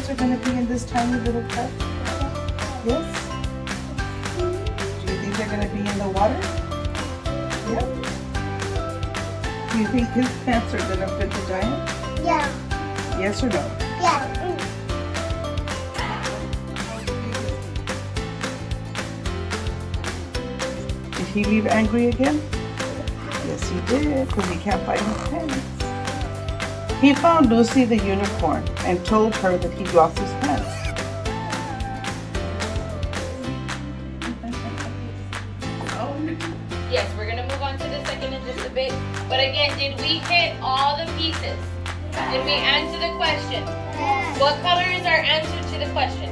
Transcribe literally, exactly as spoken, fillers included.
pants are going to be in this tiny little cup? Yes? Do you think they're going to be in the water? Yeah? Do you think his pants are going to fit the giant? Yeah. Yes or no? Yeah. Did he leave angry again? Yes, he did, because he can't find his pants. He found Lucy the unicorn and told her that he lost his pants. Yes, we're going to move on to the second in just a bit. But again, did we hit all the pieces? Did we answer the question? What color is our answer to the question?